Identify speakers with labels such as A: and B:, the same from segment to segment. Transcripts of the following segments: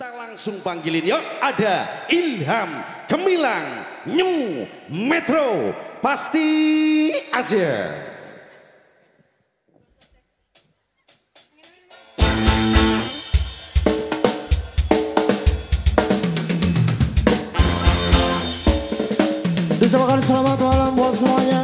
A: Kita langsung panggilin yuk, ada Ilham Gemilang New Metro, pasti aja.
B: Ucapkan selamat malam buat semuanya.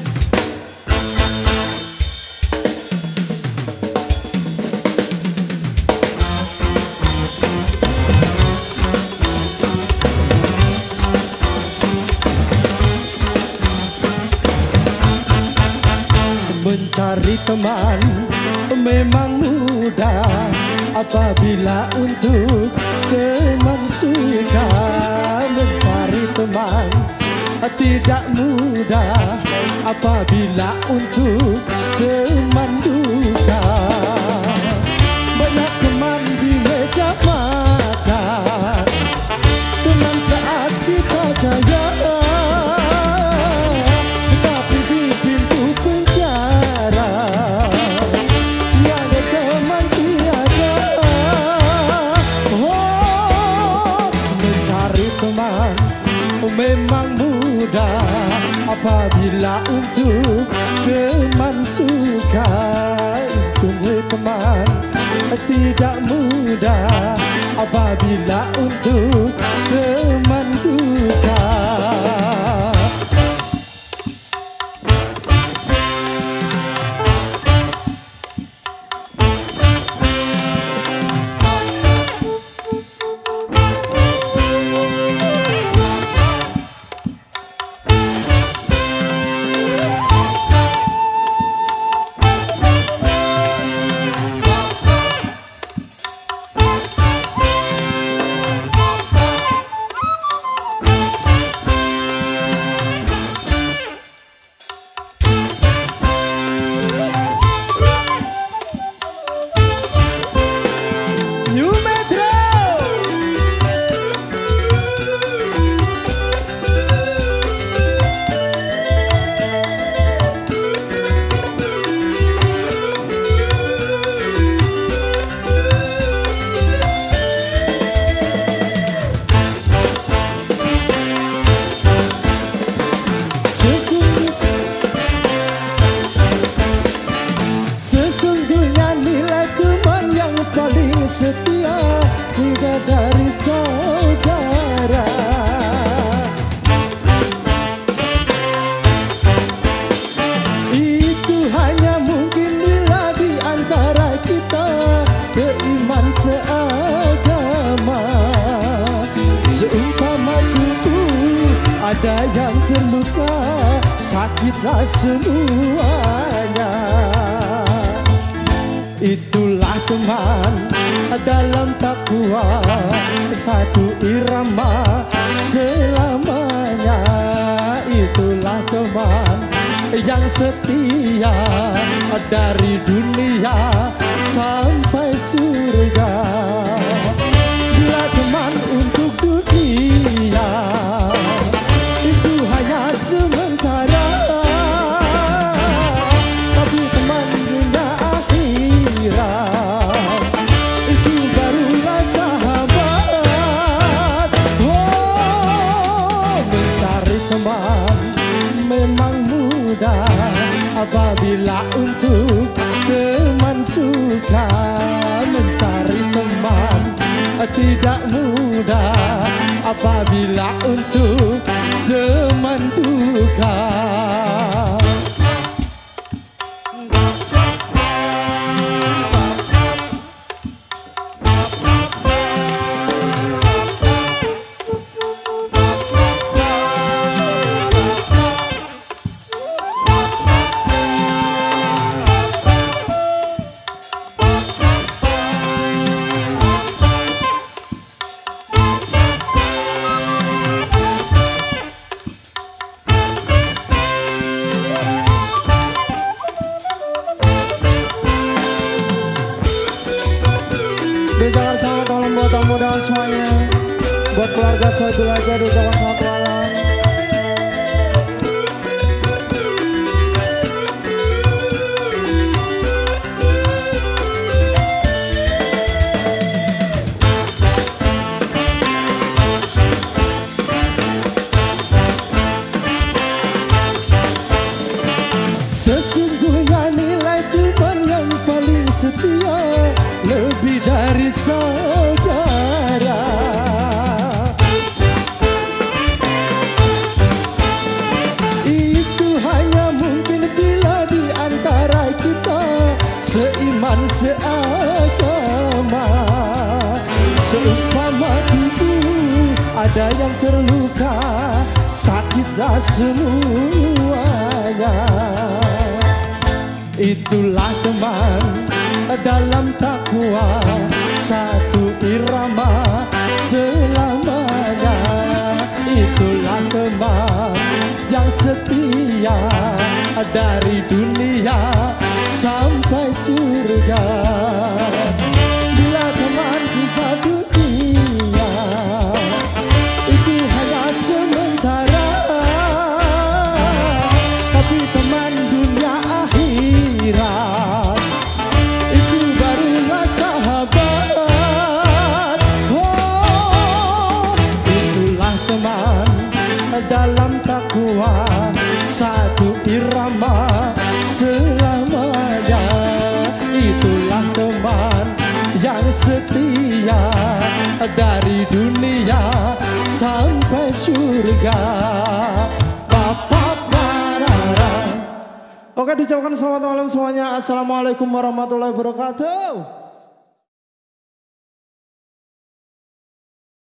B: Mencari teman memang mudah apabila untuk teman suka. Mencari teman tidak mudah apabila untuk teman duka. Banyak teman di meja makan, teman saat kita jaya, tetapi di pintu penjara tiada teman tiada. Oh, mencari teman memang mudah apabila untuk teman suka. Tunggu teman tidak mudah apabila untuk teman duka. Setia tidak dari saudara. Itu hanya mungkin bila di antara kita beriman seagama. Seumpama tubuh ada yang terluka, sakitlah semuanya. Itulah teman dalam takwa, satu irama selamanya. Itulah teman yang setia dari dunia sampai surga. Bila teman untuk dunia itu hanya sementara, tapi teman dunia akhirat itu barulah sahabat. Oh, mencari teman memang mudah apabila untuk teman suka. Mencari teman tidak mudah apabila untuk teman duka. Ucapkan selamat malam buat tamu dan semuanya. Buat keluarga satu lagi ucapkan selamat malam. Seumpama tubuh ada yang terluka, sakitlah semuanya. Itulah teman dalam takwa, satu irama selamanya. Itulah teman yang setia, dari dunia sampai surga. Bila teman tiba dunia, itu hanya sementara, tapi teman dunia akhirat itu barulah sahabat. Oh, itulah teman dalam takwa, satu irama selamanya. Itulah teman yang setia, dari dunia sampai surga. Bapak Barara. Oke, diucapkan selamat malam semuanya. Assalamualaikum warahmatullahi wabarakatuh.